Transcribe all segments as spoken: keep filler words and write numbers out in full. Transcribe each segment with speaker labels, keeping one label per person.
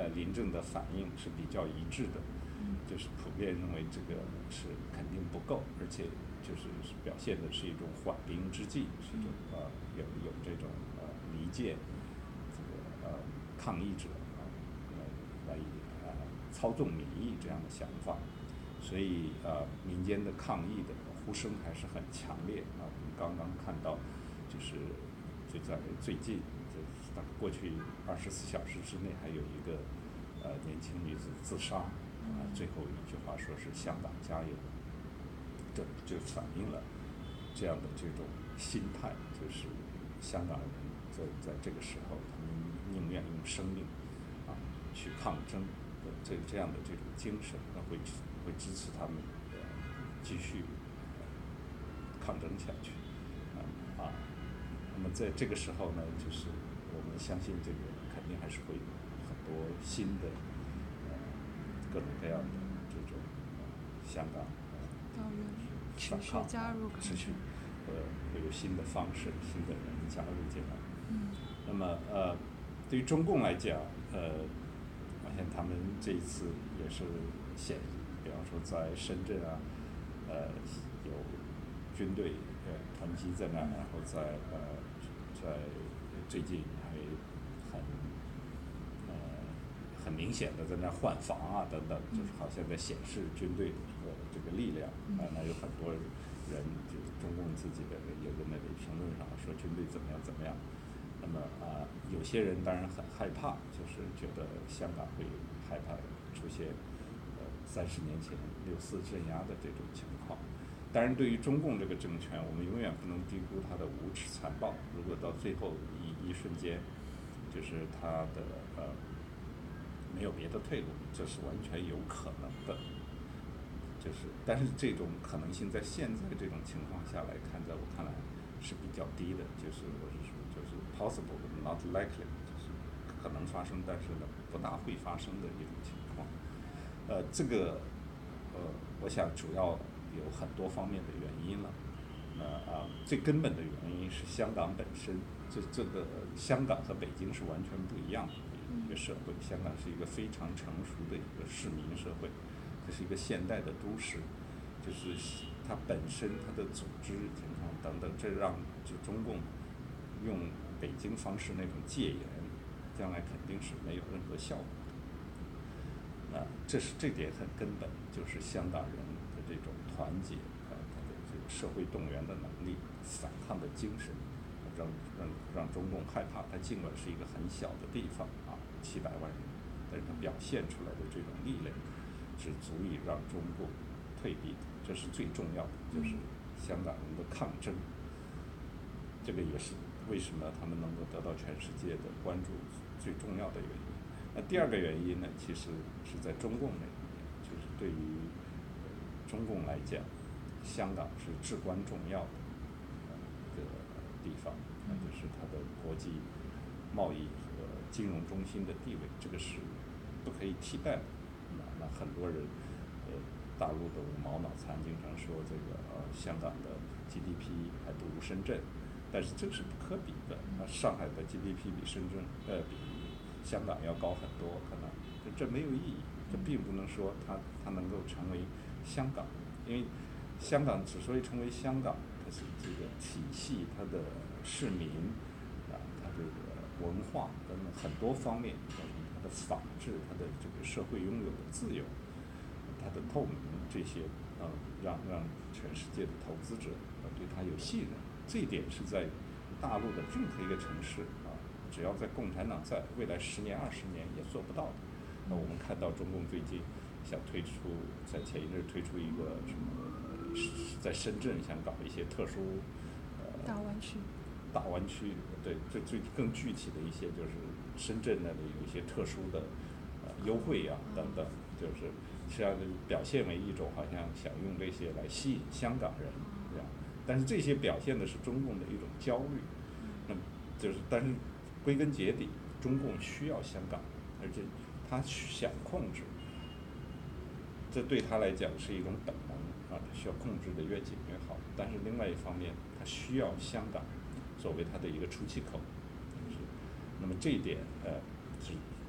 Speaker 1: 呃临政的反应是比较一致的，就是普遍认为这个是肯定不够，而且就是表现的是一种缓兵之计，是一种呃有有这种呃离间这个呃抗议者啊呃来呃操纵民意这样的想法，所以呃民间的抗议的呼声还是很强烈啊。我们刚刚看到，就是就在最近，就大概过去二十四小时之内，还有一个呃年轻女子自杀，啊，最后一句话说是香港加油，这就反映了这样的这种心态，就是香港人在在这个时候，他们宁愿用生命啊去抗争的这这样的这种精神，那会会支持他们呃继续抗争下去，啊啊。那么在这个时候呢，就是我们相信这个肯定还是会有很多新的呃各种各样的这种、呃、香港
Speaker 2: 要人持续加入，
Speaker 1: 持续呃会有新的方式、新的人加入进来。
Speaker 2: 嗯。
Speaker 1: 那么呃，对于中共来讲，呃，我想他们这一次也是显，比方说在深圳啊，呃，有军队呃团集在那，然后在呃在最近还很呃很明显的在那换防啊等等，就是好像在显示军队的这个力量啊。那有很多人就是中共自己的也在那里评论上说军队怎么样怎么样。那么啊，有些人当然很害怕，就是觉得香港会害怕出现呃三十年前六四镇压的这种情况。当然，对于中共这个政权，我们永远不能低估它的无耻残暴。如果到最后一一瞬间，就是它的呃没有别的退路，这是完全有可能的。就是，但是这种可能性在现在这种情况下来看，在我看来是比较低的。就是我是说，就是 possible not likely， 就是可能发生，但是呢不大会发生的一种情况。呃，这个呃，我想主要有很多方面的原因了。那啊，最根本的原因是香港本身，这这个香港和北京是完全不一样的一个社会。香港是一个非常成熟的一个市民社会，这是一个现代的都市，就是它本身它的组织情况等等，这让就中共用北京方式那种戒严，将来肯定是没有任何效果的。啊，这是这点很根本，就是香港人的这种团结啊，他的这个社会动员的能力、反抗的精神，让让让中共害怕。它尽管是一个很小的地方啊，七百万人，但是它表现出来的这种力量，是足以让中共退避的。这是最重要的，就是香港人的抗争。这个也是为什么他们能够得到全世界的关注最重要的原因。那第二个原因呢，其实是在中共那里面，就是对于中共来讲，香港是至关重要的一个地方，那就是它的国际贸易和金融中心的地位，这个是不可以替代的。那那很多人，呃，大陆的五毛脑残经常说这个呃香港的 G D P 还不如深圳，但是这个是不可比的。那上海的 G D P 比深圳呃比香港要高很多，可能这这没有意义。这并不能说它它能够成为香港，因为香港之所以成为香港，它是这个体系、它的市民啊、它这个文化等等很多方面，它的法治、它的这个社会拥有的自由、它的透明这些啊、呃，让让全世界的投资者啊对它有信任。这一点是在大陆的任何一个城市啊，只要在共产党在，未来十年、二十年也做不到的。那我们看到中共最近想推出，在前一阵推出一个什么，在深圳想搞一些特殊呃
Speaker 2: 大湾区，
Speaker 1: 大湾区对最最更具体的一些就是深圳那里有一些特殊的呃优惠啊等等，就是实际上表现为一种好像想用这些来吸引香港人这样，但是这些表现的是中共的一种焦虑。那就是但是归根结底，中共需要香港，而且他想控制，这对他来讲是一种本能啊，他需要控制的越紧越好。但是另外一方面，他需要香港作为他的一个出气口。那么这一点呃是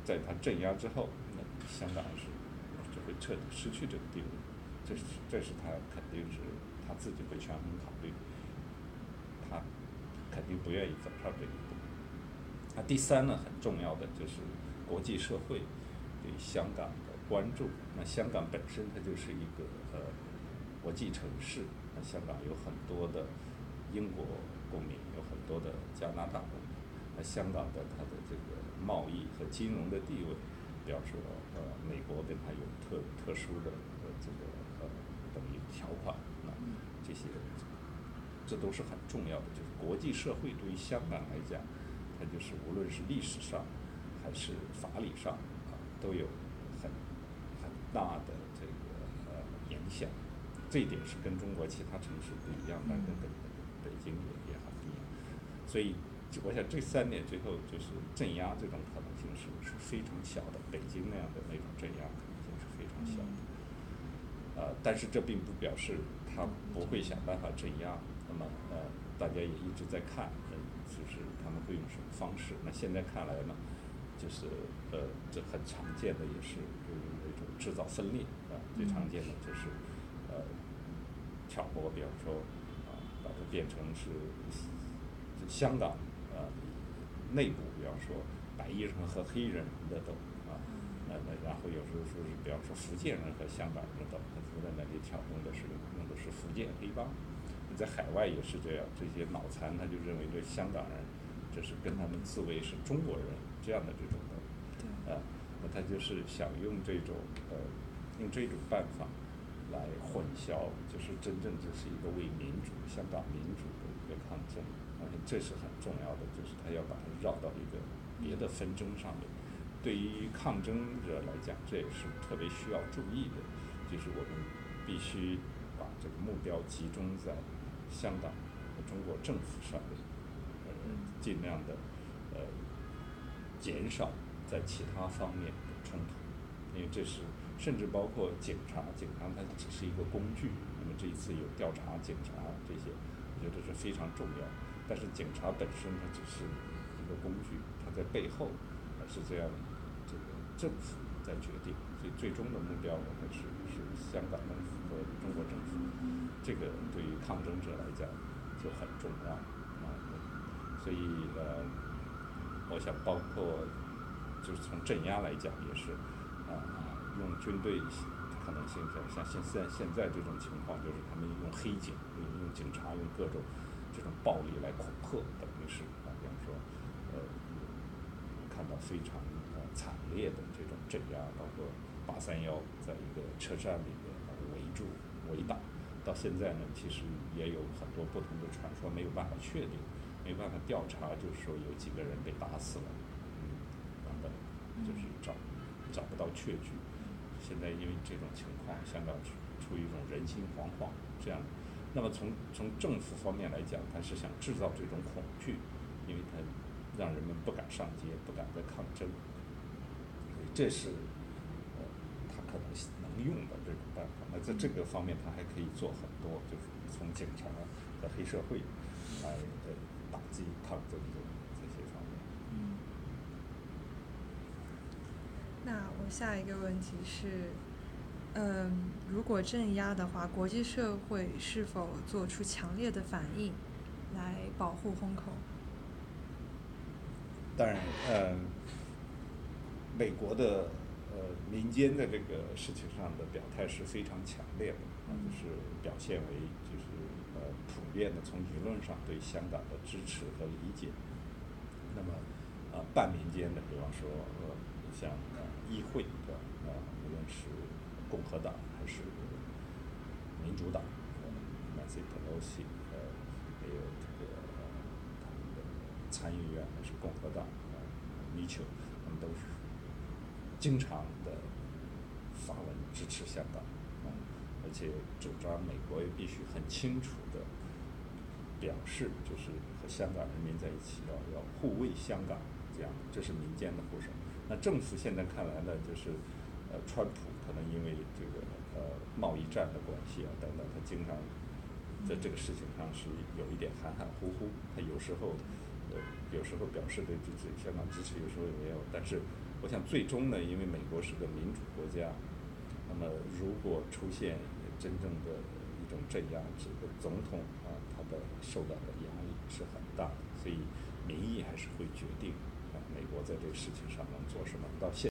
Speaker 1: 在他镇压之后，那香港是就会彻底失去这个地位，这是这是他肯定是他自己会权衡考虑，他肯定不愿意走上这一步。那第三呢，很重要的就是国际社会对香港的关注。那香港本身它就是一个呃国际城市，那香港有很多的英国公民，有很多的加拿大公民。那香港的它的这个贸易和金融的地位，比方说呃美国跟它有特特殊的呃这个呃等于条款，那这些这都是很重要的。就是国际社会对于香港来讲，它就是无论是历史上还是法理上啊，都有很很大的这个呃影响。这一点是跟中国其他城市不一样，但跟跟北京也也很不一样。所以我想这三点最后就是镇压这种可能性是是非常小的，北京那样的那种镇压可能性是非常小的。呃，但是这并不表示他不会想办法镇压。那么呃，大家也一直在看，呃，就是他们会用什么方式。那现在看来呢，就是呃，这很常见的也是用那种制造分裂啊，最常见的就是呃，挑拨，比方说啊，把它变成是香港呃内部，比方说白衣人和黑人的斗啊，那那然后有时候说是比方说福建人和香港人的斗，他就在那里挑动的是用的是福建黑帮。在海外也是这样，这些脑残他就认为这香港人这是跟他们自为是中国人这样的这种的，呃，那他就是想用这种呃用这种办法来混淆，就是真正这是一个为民主香港民主的一个抗争，而且这是很重要的，就是他要把它绕到一个别的纷争上面。对于抗争者来讲，这也是特别需要注意的，就是我们必须把这个目标集中在香港和中国政府上面，呃，尽量的呃减少在其他方面的冲突，因为这是甚至包括警察，警察它只是一个工具。那么这一次有调查警察这些，我觉得是非常重要。但是警察本身它只是一个工具，它在背后还是这样这个政府在决定，所以最终的目标还是是香港政府和中国政府。这个对于抗争者来讲就很重要啊。所以呃，我想包括就是从镇压来讲也是啊，用军队可能性像现在现在这种情况，就是他们用黑警，用用警察，用各种这种暴力来恐吓，等于是啊，比方说呃看到非常呃惨烈的这种镇压，包括八三幺在一个车站里面围住围打。到现在呢，其实也有很多不同的传说，没有办法确定，没办法调查，就是说有几个人被打死了，嗯，等等，就是找找不到确据。现在因为这种情况，香港处于一种人心惶惶这样。那么从从政府方面来讲，他是想制造这种恐惧，因为他让人们不敢上街，不敢再抗争。这是呃他可能能用的这种办法。那在这个方面，他还可以做很多，就是从警察和黑社会来呃打击抗争的这些方面。
Speaker 2: 嗯。那我下一个问题是，嗯，如果镇压的话，国际社会是否做出强烈的反应来保护虹口？
Speaker 1: 当然，呃，美国的呃民间的这个事情上的表态是非常强烈的，啊，就是表现为就是呃普遍的从舆论上对香港的支持和理解。那么，呃，半民间的，比方说呃像呃议会的呃，无论是共和党还是民主党，呃 Nancy Pelosi， 呃，还有这个呃他们的参议院还是共和党，呃米丘，他们都是经常的发文支持香港，啊，而且主张美国也必须很清楚的表示，就是和香港人民在一起，要要护卫香港，这样这是民间的呼声。那政府现在看来呢，就是呃，川普可能因为这个呃贸易战的关系啊等等，他经常在这个事情上是有一点含含糊糊。他有时候呃，有时候表示对支持香港支持，有时候也没有。但是我想最终呢，因为美国是个民主国家，那么如果出现真正的一种镇压，这个总统啊，他的受到的压力是很大的，所以民意还是会决定啊，美国在这个事情上能做什么。到现